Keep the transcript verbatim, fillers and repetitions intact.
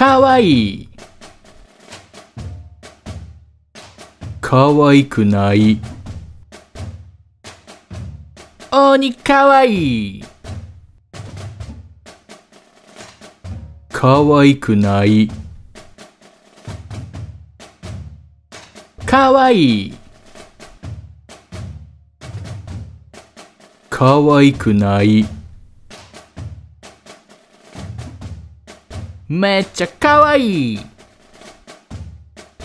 かわいい。かわいくない。鬼かわいい。かわいくない。かわいい。かわいくない。めっちゃかわいい。